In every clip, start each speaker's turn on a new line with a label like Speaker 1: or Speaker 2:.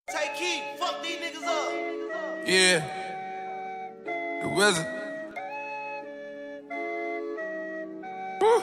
Speaker 1: Take heat, fuck these niggas up.
Speaker 2: Yeah, the Wizard. Woo.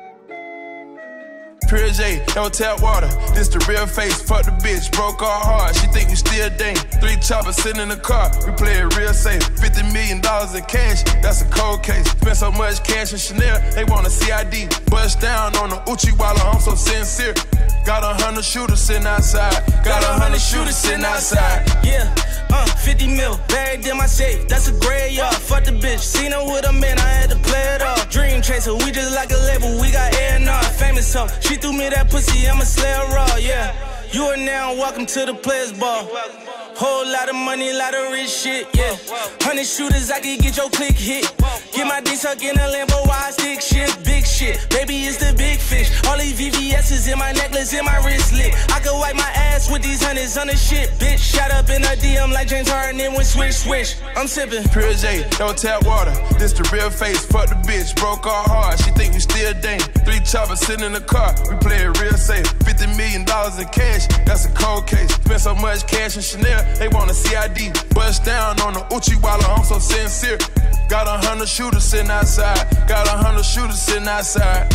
Speaker 2: Pure J, don't tap water. This the real face. Fuck the bitch, broke our heart. She think we still dang. 3 choppers sitting in the car. We play it real safe. $50 million in cash. That's a cold case. Spent so much cash in Chanel. They want a CID. Bust down on the Uchiwala. I'm so sincere. Got 100 shooters sitting outside. Got 100 shooters sitting outside.
Speaker 3: Yeah. 50 mil, buried in my safe, that's a graveyard. Fuck the bitch, seen her with a man, I had to play it off. Dream chaser, we just like a label, we got A&R. Famous hoe, she threw me that pussy, I'ma slay her raw, yeah. You are now welcome to the players ball. Whole lot of money, lot of rich shit, yeah. 100 shooters, I can get your click hit. Get my dick suck in a Lambo, wide stick shit, big shit. Baby, it's the big fish. All these VVS's in my necklace, in my wristlet. I could wipe my ass with these hundreds on the shit, bitch. Shot up in a DM like James Harden, then went swish, swish. I'm sipping.
Speaker 2: Pure J, don't tap water. This the real face. Fuck the bitch, broke our heart. She think we still dang. 3 choppers sitting in the car. We play it real safe. $50 million in cash. That's a cold case. Spent so much cash in Chanel. They want a CID. Bust down on the Uchiwala. I'm so sincere. Got 100 shooters sitting outside. Got 100 shooters sitting outside.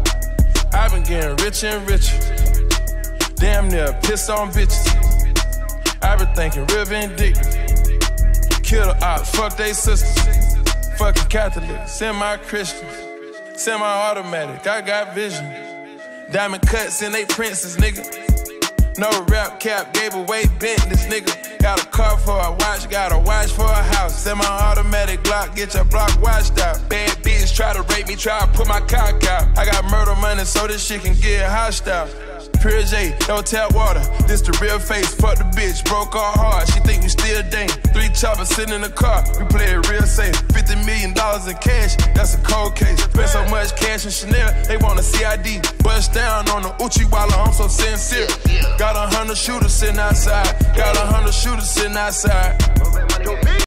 Speaker 2: I've been getting richer and richer. Damn near pissed on bitches. I've been thinking real vindictive. Kill the ops, fuck they sisters. Fucking Catholics, semi-Christians. Semi-automatic, I got vision. Diamond cuts in they princes, nigga. No rap cap, gave away Bentleys, nigga. Got a car for a watch, got a watch for a house. Semi-automatic Glock, get your block washed out. Bad bitch try to rape me, try to put my cock out. I got murder money so this shit can get hostile. Pure J, don't tap water. This the real face. Fuck the bitch, broke our heart. She think we still dang. 3 choppers sitting in the car. We play it real safe. $50 million in cash. That's a cold case. Spent so much cash in Chanel. They want a CID. Bust down on the Uchiwala. I'm so sincere. Got 100 shooters sitting outside. Got 100 shooters sitting outside.